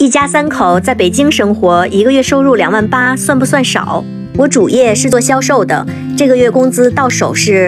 一家3口在北京生活，一个月收入2万8，算不算少？我主业是做销售的，这个月工资到手是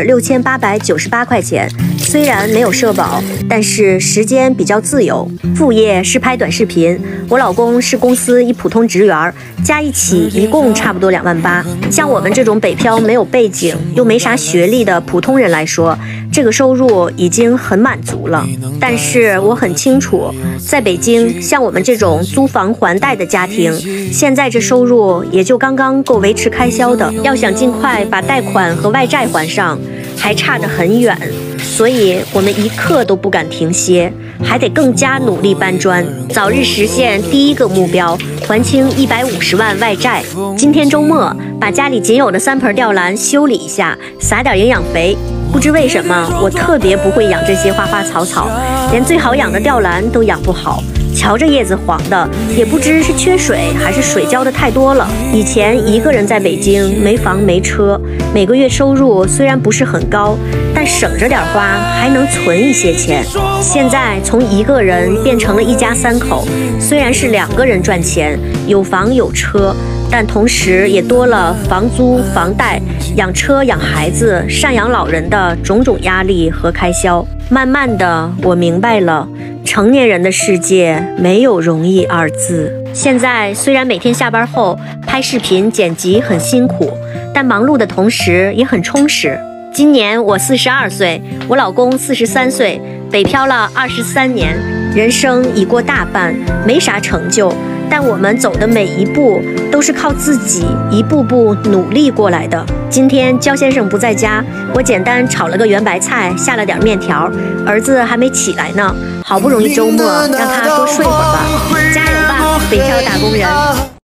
6898块钱。虽然没有社保，但是时间比较自由。副业是拍短视频，我老公是公司一普通职员，加一起一共差不多2万8。像我们这种北漂没有背景又没啥学历的普通人来说，这个收入已经很满足了。但是我很清楚，在北京，像我们这种租房还贷的家庭，现在这收入也就刚刚够维持开销的，要想尽快把贷款和外债还上，还差得很远。所以我们一刻都不敢停歇，还得更加努力搬砖，早日实现第一个目标，还清150万外债。今天周末，把家里仅有的3盆吊兰修理一下，撒点营养肥。不知为什么，我特别不会养这些花花草草，连最好养的吊兰都养不好。瞧这叶子黄的，也不知是缺水还是水浇的太多了。以前一个人在北京，没房没车，每个月收入虽然不是很高，但省着点花还能存一些钱。现在从一个人变成了一家3口，虽然是2个人赚钱，有房有车，但同时也多了房租、房贷、养车、养孩子、赡养老人的种种压力和开销。慢慢的，我明白了，成年人的世界没有容易2字。现在虽然每天下班后拍视频剪辑很辛苦，但忙碌的同时也很充实。今年我42岁，我老公43岁，北漂了23年，人生已过大半，没啥成就，但我们走的每一步都是靠自己一步步努力过来的。今天焦先生不在家，我简单炒了个圆白菜，下了点面条，儿子还没起来呢，好不容易周末，让他多睡会儿吧。加油吧，北漂打工人！